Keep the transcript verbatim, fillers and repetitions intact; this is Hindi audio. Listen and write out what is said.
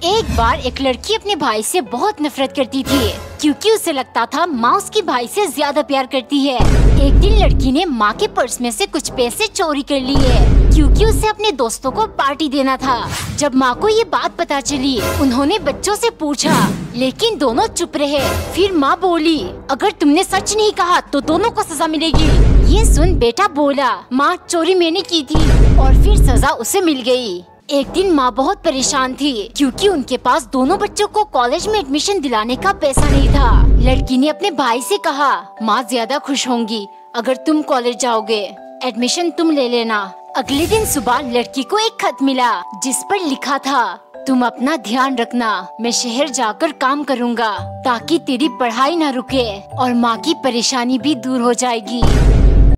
एक बार एक लड़की अपने भाई से बहुत नफरत करती थी क्योंकि उसे लगता था माँ उसकी भाई से ज्यादा प्यार करती है। एक दिन लड़की ने माँ के पर्स में से कुछ पैसे चोरी कर लिए क्योंकि उसे अपने दोस्तों को पार्टी देना था। जब माँ को ये बात पता चली, उन्होंने बच्चों से पूछा, लेकिन दोनों चुप रहे। फिर माँ बोली, अगर तुमने सच नहीं कहा तो दोनों को सजा मिलेगी। ये सुन बेटा बोला, माँ चोरी मैंने की थी, और फिर सजा उसे मिल गई। एक दिन माँ बहुत परेशान थी क्योंकि उनके पास दोनों बच्चों को कॉलेज में एडमिशन दिलाने का पैसा नहीं था। लड़की ने अपने भाई से कहा, माँ ज्यादा खुश होंगी अगर तुम कॉलेज जाओगे, एडमिशन तुम ले लेना। अगले दिन सुबह लड़की को एक खत मिला जिस पर लिखा था, तुम अपना ध्यान रखना, मैं शहर जाकर काम करूँगा ताकि तेरी पढ़ाई न रुके और माँ की परेशानी भी दूर हो जाएगी।